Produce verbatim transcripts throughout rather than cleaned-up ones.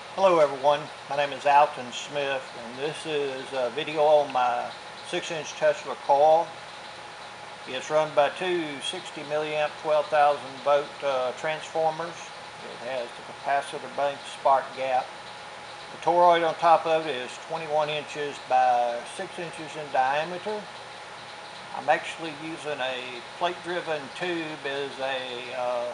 Hello everyone, my name is Alton Smith and this is a video on my six inch Tesla coil. It's run by two sixty milliamp twelve thousand volt uh, transformers. It has the capacitor bank spark gap. The toroid on top of it is twenty-one inches by six inches in diameter. I'm actually using a plate driven tube as a uh,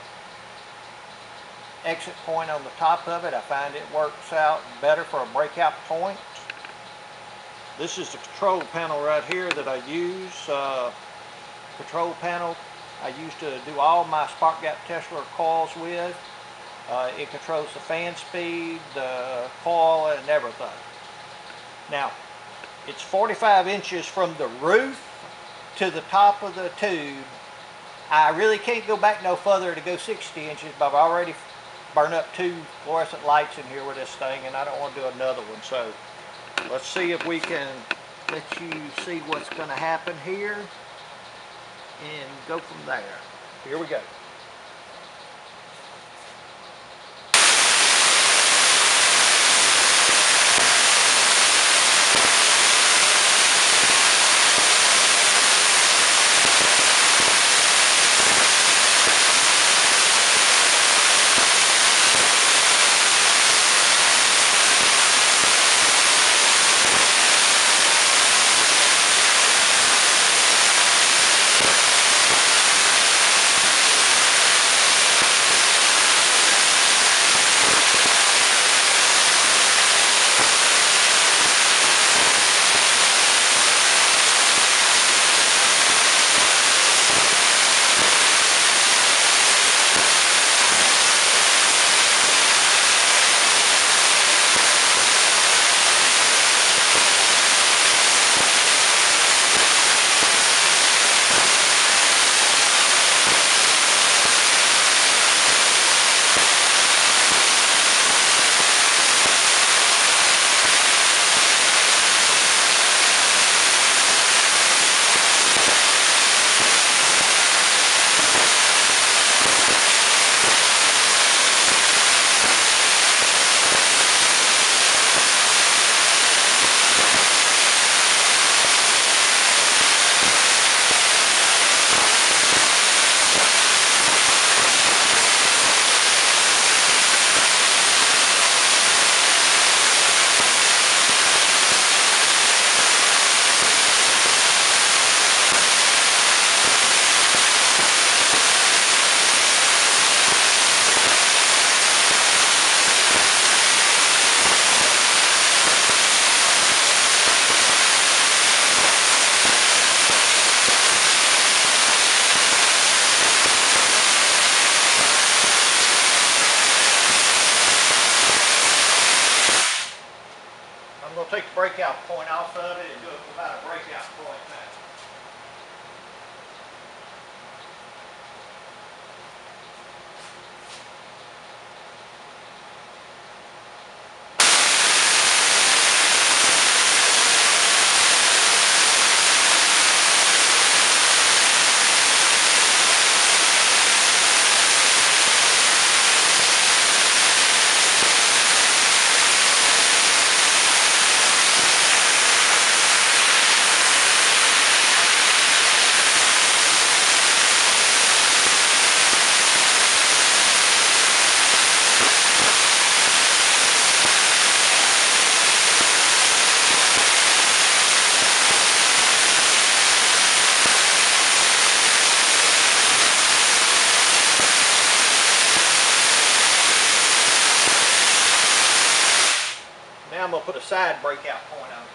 exit point on the top of it. I find it works out better for a breakout point. This is the control panel right here that I use. Uh, control panel I use to do all my spark gap Tesla coils with. Uh, it controls the fan speed, the coil, and everything. Now, it's forty-five inches from the roof to the top of the tube. I really can't go back no further to go sixty inches, but I've already burn up two fluorescent lights in here with this thing, and I don't want to do another one. So let's see if we can let you see what's going to happen here and go from there. Here we go. I'm going to take the breakout point off of it and do it without a breakout point now. Now I'm going to put a side breakout point on it.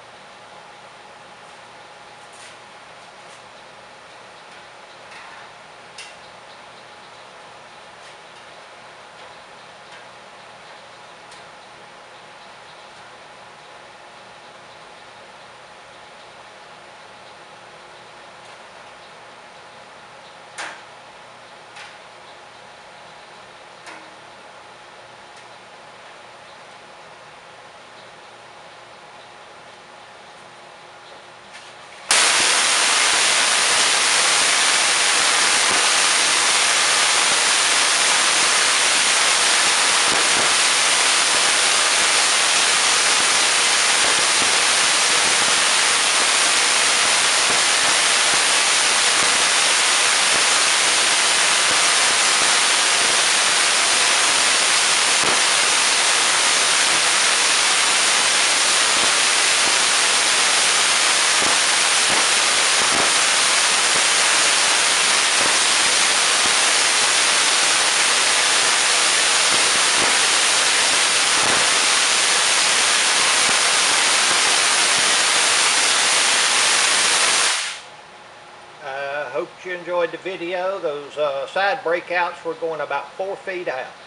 you enjoyed the video. Those uh, side breakouts were going about four feet out.